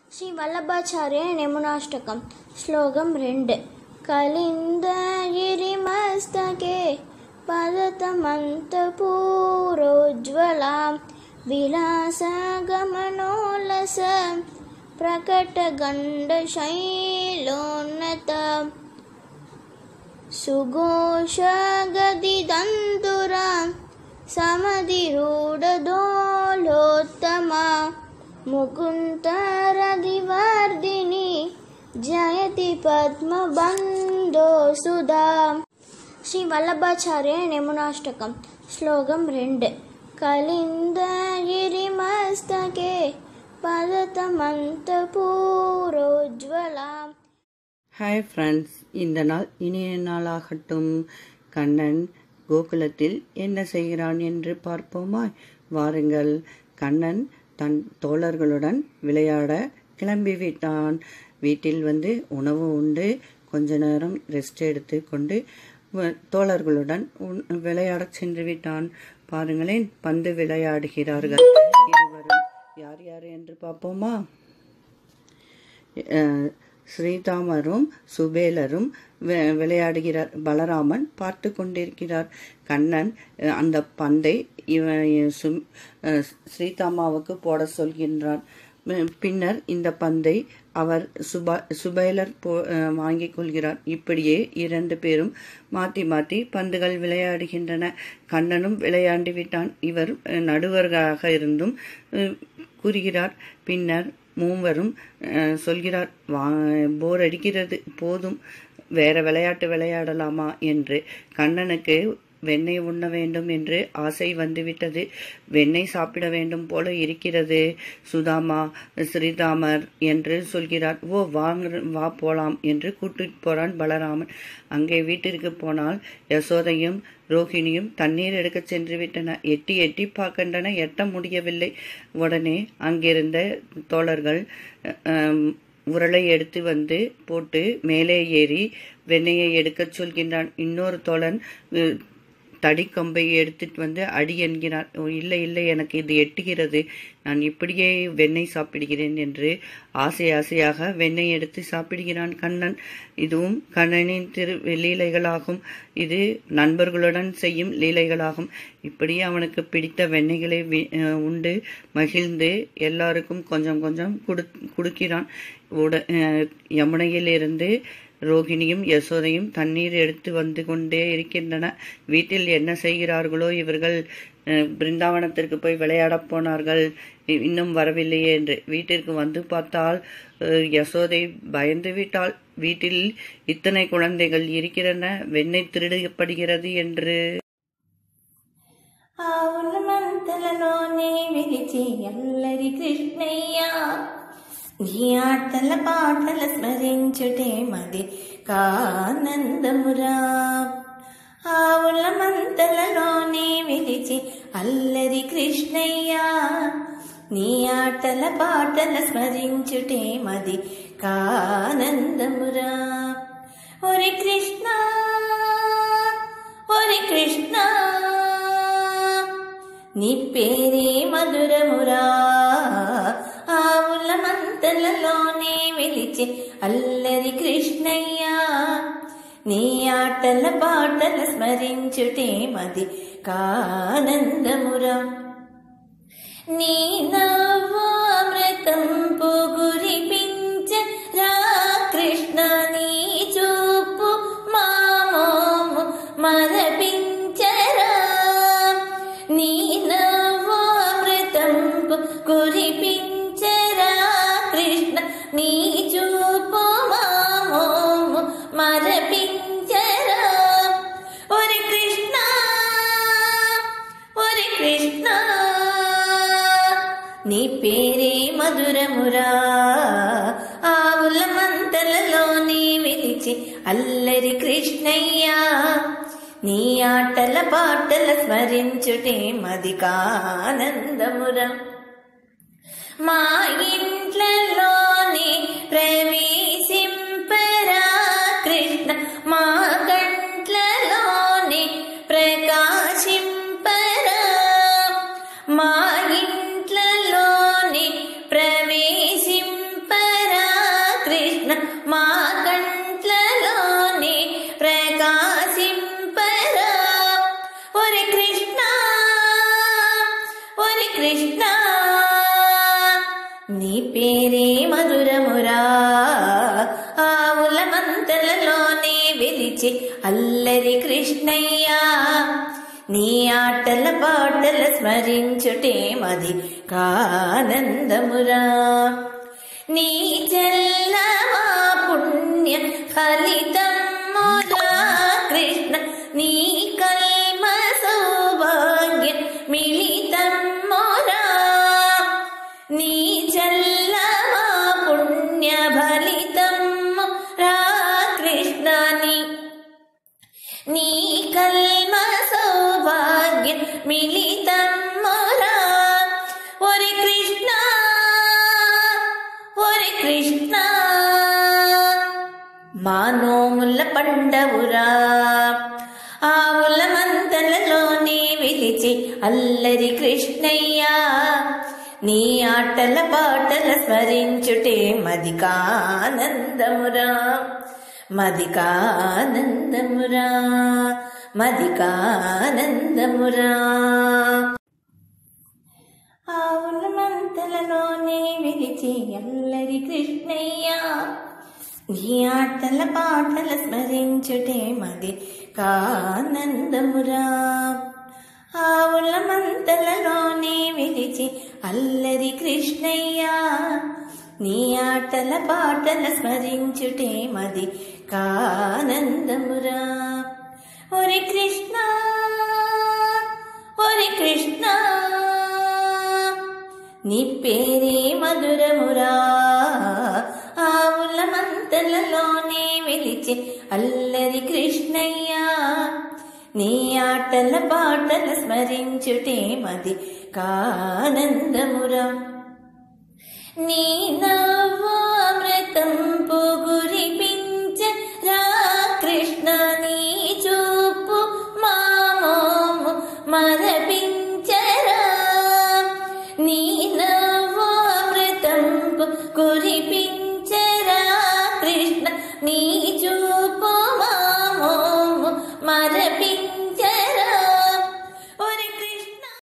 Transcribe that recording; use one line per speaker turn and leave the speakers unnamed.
శ్రీ వల్లభాచార్య యమునాష్టకం శ్లోకం 2 కలిందగిరిమస్తకే పదతమంతపూరోజ్వలాం విలాసగమనోల్లస ప్రకటగండశైలోన్నతాం సుఘోషగదిదంతురాం సమధిరూఢదోలోత్తమా ముకుందరదివర్ధిని జయతి పద్మబంధో సుధా. శ్రీ వల్లభాచార్య యమునాష్టకం శ్లోకం 2 కలిందగిరిమస్తకే பததமந்தபூரோஜ்வலாம்.
Hi friends, இந்த நாள் இனிய நாளாகட்டும். கண்ணன் கோகுலத்தில் என்ன செய்கிறான் என்று பார்ப்போமா? வாருங்கள். கண்ணன் தன் தோழர்களுடன் விளையாட கிளம்பிவிட்டான். வீட்டில் உணவு உண்டு கொஞ்ச நேரம் ரெஸ்ட் எடுத்து கொண்டு தோழர்களுடன் விளையாட சென்று விட்டான். பாருங்களேன், பந்து விளையாடுகிறார்கள் இருவரும். யார் யார் என்று பார்ப்போமா? ஸ்ரீதாமரும் சுபேலரும் விளையாடுகிறார். பலராமன் பார்த்து கொண்டிருக்கிறார். கண்ணன் அந்த பந்தை ஸ்ரீதாமாவுக்கு போட சொல்கின்றான். பின்னர் இந்த பந்தை அவர் சுபேலர் வாங்கிக் கொள்கிறார். இப்படியே 2 பேரும் மாற்றி மாற்றி பந்துகள் விளையாடுகின்றன. கண்ணனும் விளையாண்டு விட்டான். இவர் நடுவர்களாக இருந்தும் கூறுகிறார். பின்னர் மூவரும் சொல்கிறார், போர் அடிக்கிறது, போதும், வேற விளையாட்டு விளையாடலாமா என்று. கண்ணனுக்கு வெண்ணெய் உண்ண வேண்டும் என்று ஆசை வந்துவிட்டது. வெண்ணெய் சாப்பிட வேண்டும் போல இருக்கிறது. சுதாமா, ஸ்ரீதாமர் என்று சொல்கிறார். வா போலாம் என்று கூட்டிட்டு போறான் பலராமன். அங்கே வீட்டிற்கு போனால் யசோதையும் ரோஹிணியும் தண்ணீர் எடுக்க சென்று விட்டன. எட்டி எட்டி பார்க்கின்றன, எட்ட முடியவில்லை. உடனே அங்கிருந்த தோழர்கள் உரலை எடுத்து போட்டு மேலே ஏறி வெண்ணெயை எடுக்க சொல்கின்றான். இன்னொரு தோழன் தடிக்கம்பை எடுத்துட்டு அடி என்கிறான். இல்லை இல்லை, எனக்கு இது எட்டுகிறது, நான் இப்படியே வெண்ணெய் சாப்பிடுகிறேன் என்று ஆசையாக வெண்ணெய் எடுத்து சாப்பிடுகிறான் கண்ணன். இதுவும் கண்ணனின் லீலைகளாகும். இது நண்பர்களுடன் செய்யும் லீலைகளாகும். இப்படியே அவனுக்கு பிடித்த வெண்ணெய்களை உண்டு மகிழ்ந்து எல்லாருக்கும் கொஞ்சம் கொஞ்சம் கொடுக்கிறான். யமுனையில் இருந்து ரோகிணியும் யசோதையும் தண்ணீர் எடுத்து கொண்டே இருக்கின்றன. வீட்டில் என்ன செய்கிறார்களோ இவர்கள்? பிருந்தாவனத்திற்கு போய் விளையாடப் போனார்கள், இன்னும் வரவில்லையே என்று. வீட்டிற்கு பார்த்தால் யசோதை பயந்து விட்டாள். வீட்டில் இத்தனை குழந்தைகள் இருக்கிறன, வெண்ணெய் திருடப்படுகிறது என்று.
నీ ఆటల పాటల స్మరించుటే మది కానందమురా. ఆవుల మంతలలోనే వెలిచి అల్లరి కృష్ణయ్య. నీ ఆటల పాటల స్మరించుటే మది కానందమురా. ఒరే కృష్ణ, ఒరే కృష్ణ, నీ పేరే మధురమురా. ఆవుల మంతలలోనే వెలిచి అల్లరి కృష్ణయ్య. నీ ఆటల పాటల స్మరించుటే మది కానందమురా. నీ నవ్వామృతం పొగురిపించ రా కృష్ణ. నీ చూపు మామోము మరపించరా. నీ నవ్వామృతం పొగురిపించరా కృష్ణ. నీ చూపు మామోము మరపించరా. ఒరే కృష్ణ, ఒరే కృష్ణ, నీ పేరే మధురమురా. ఆవుల మంతలలోనే వెలిచి అల్లరి కృష్ణయ్య. నీ ఆటల పాటల స్మరించుటే మది కానందమురా. మా ఇంట్లలోనే ప్రవేశింపరా కృష్ణ. మా కంట్లలోనే ప్రకాశింపరా. మా ఇంట్లలోనే ప్రవేశింపరా నీ పేరే మధురమురా ఆవుల మంతలలోనే వెలిచి అల్లరి కృష్ణయ్య నీ ఆటల పాటల స్మరించుటే మది కానందమురా నీ చెల్లవా పుణ్య ఫలితమురా కృష్ణ నీ కల్మ సౌభాగ్య మిళితమురా నీ చెల్లవా పుణ్య ఫలితమురా కృష్ణ నీ కల్మ సౌభాగ్య మిళితమురా ఒరే కృష్ణ ఒరే కృష్ణ మానోముల పండవురా ఆవుల మందలలోనే వెలిచి అల్లరి కృష్ణయ్య నీ ఆటల పాటల స్మరించుటే మదికానందమురా మదికానందమురా మదికానందమురా ఆవుల మంతలలోనే వెలిచి అల్లరి కృష్ణయ్య నీ ఆటల పాటల స్మరించుటే మది కానందమురా ఆవుల మంతలలోనే వెలిచి అల్లరి కృష్ణయ్య నీ ఆటల పాటల స్మరించుటే మది కానందమురా ఒరే కృష్ణ ఒరే కృష్ణ నీ పేరే మధురమురా ఆవుల మంతలలోనే వెలిచి అల్లరి కృష్ణయ్య నీ ఆటల పాటల స్మరించుటే మది కానందమురా నీ నవ్వు అమృతంపు గురిపించరా కృష్ణ నీ చూపు మామోము మరపించరా నీ నవ్వు అమృతంపు కురిపించరా కృష్ణ నీ